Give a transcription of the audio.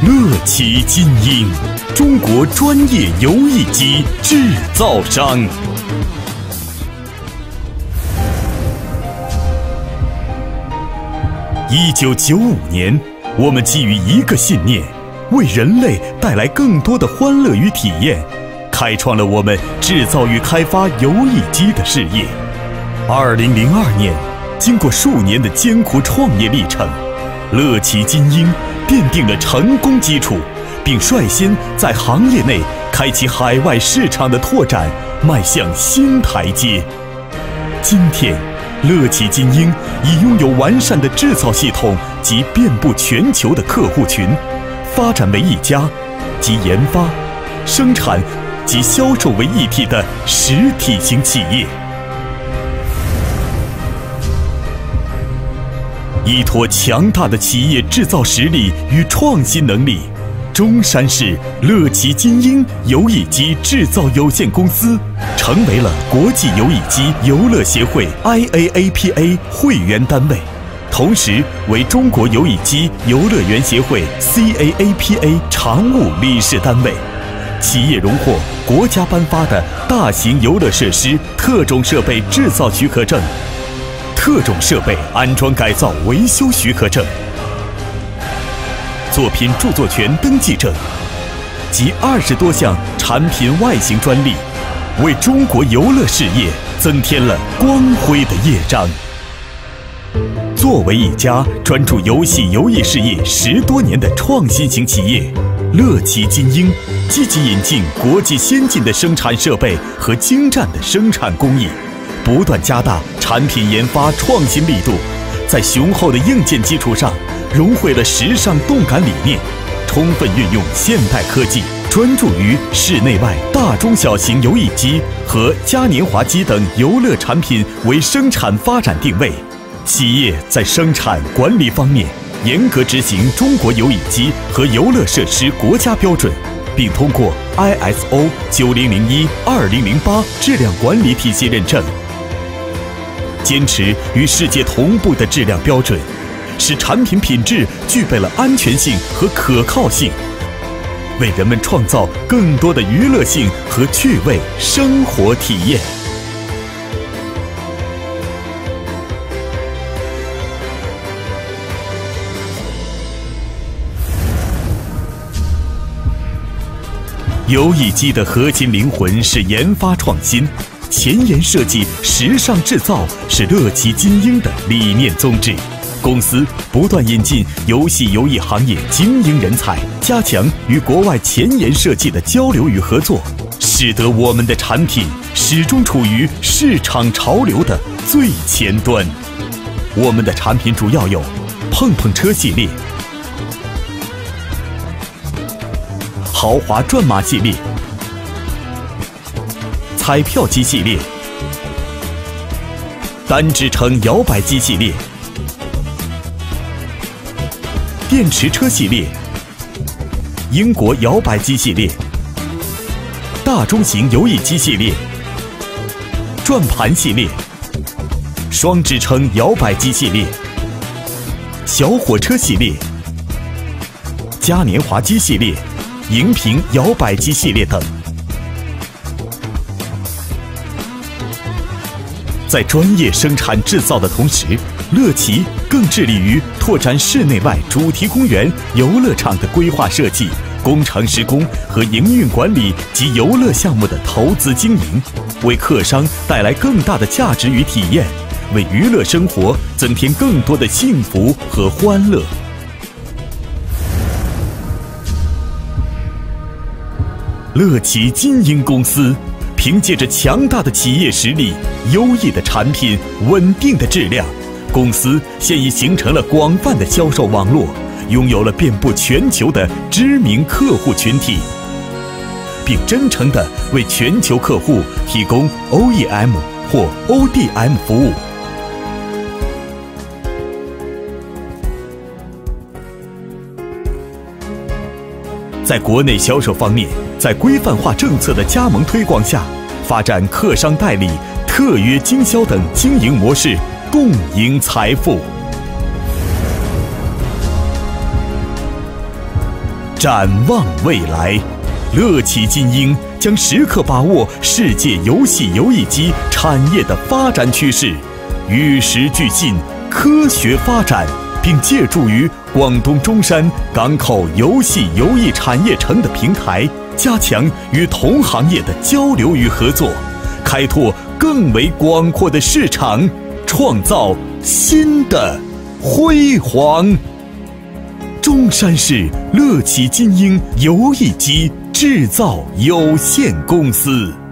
乐奇金鹰，中国专业游艺机制造商。1995年，我们基于一个信念，为人类带来更多的欢乐与体验，开创了我们制造与开发游艺机的事业。2002年，经过数年的艰苦创业历程，乐奇金鹰奠定了成功基础，并率先在行业内开启海外市场的拓展，迈向新台阶。今天，乐奇金鹰已拥有完善的制造系统及遍布全球的客户群，发展为一家集研发、生产及销售为一体的实体型企业。依托强大的企业制造实力与创新能力，中山市乐奇金鹰游艺机制造有限公司成为了国际游艺机游乐协会 IAAPA 会员单位，同时为中国游艺机游乐园协会 CAAPA 常务理事单位。企业荣获国家颁发的大型游乐设施特种设备制造许可证、特种设备安装改造维修许可证、作品著作权登记证及20多项产品外形专利，为中国游乐事业增添了光辉的页章。作为一家专注游戏游艺事业10多年的创新型企业，乐奇金鹰积极引进国际先进的生产设备和精湛的生产工艺，不断加大产品研发创新力度，在雄厚的硬件基础上，融汇了时尚动感理念，充分运用现代科技，专注于室内外大中小型游艺机和嘉年华机等游乐产品为生产发展定位。企业在生产管理方面严格执行中国游艺机和游乐设施国家标准，并通过 ISO 9001-2008质量管理体系认证，坚持与世界同步的质量标准，使产品品质具备了安全性和可靠性，为人们创造更多的娱乐性和趣味生活体验。游艺机的核心灵魂是研发创新，前沿设计、时尚制造是乐奇金鹰的理念宗旨。公司不断引进游戏游艺行业精英人才，加强与国外前沿设计的交流与合作，使得我们的产品始终处于市场潮流的最前端。我们的产品主要有碰碰车系列、豪华转马系列、彩票机系列、单支撑摇摆机系列、电池车系列、英国摇摆机系列、大中型游艺机系列、转盘系列、双支撑摇摆机系列、小火车系列、嘉年华机系列、荧屏摇摆机系列等。在专业生产制造的同时，乐奇更致力于拓展室内外主题公园、游乐场的规划设计、工程施工和营运管理及游乐项目的投资经营，为客商带来更大的价值与体验，为娱乐生活增添更多的幸福和欢乐。乐奇金鹰公司凭借着强大的企业实力、优异的产品、稳定的质量，公司现已形成了广泛的销售网络，拥有了遍布全球的知名客户群体，并真诚地为全球客户提供 OEM 或 ODM 服务。在国内销售方面，在规范化政策的加盟推广下，发展客商代理、特约经销等经营模式，共赢财富。 展望未来，乐企金鹰将时刻把握世界游戏游艺机产业的发展趋势，与时俱进，科学发展，并借助于广东中山港口游戏游艺产业城的平台，加强与同行业的交流与合作，开拓更为广阔的市场，创造新的辉煌。中山市乐企金鹰游艺机制造有限公司。